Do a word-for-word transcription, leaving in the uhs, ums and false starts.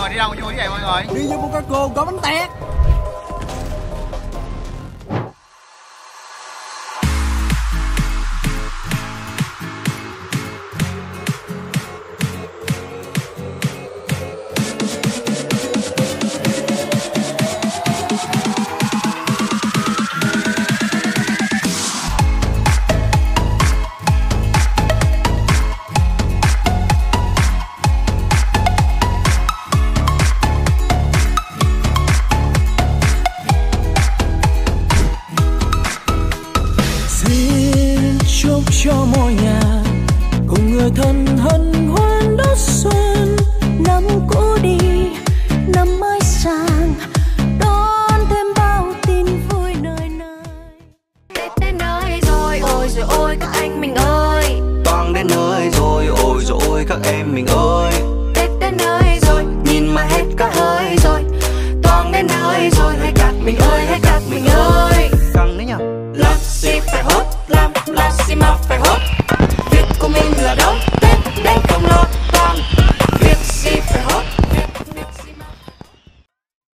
người, đi đâu mà vui vậy mọi người? Đi vô Bucaco có bánh tét. Cho mọi nhà cùng người thân hân hoan đón xuân, năm cũ đi năm mới sang, đón thêm bao tin vui nơi nơi. Tết đến nơi rồi, ôi rồi ôi các anh mình ơi. Toang đến nơi rồi, ôi rồi ôi các em mình ơi. Tết đến nơi rồi, nhìn mà hết cả hơi rồi. Toang đến nơi rồi, hãy các mình ơi, hãy các mình ơi. Căng đấy nhở. Làm gì phải hốt, làm làm gì mà phải hốt.